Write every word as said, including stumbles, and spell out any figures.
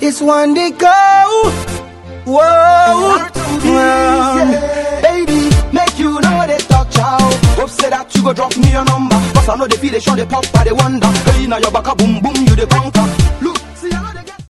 It's one day go. Whoa, yeah. Baby, make you know they talk chow. Hope say that you go drop me your number. Cause I know they feel they show they pop, but they wonder. Hey, now your back a boom boom, you the conquer. Look, see how they get.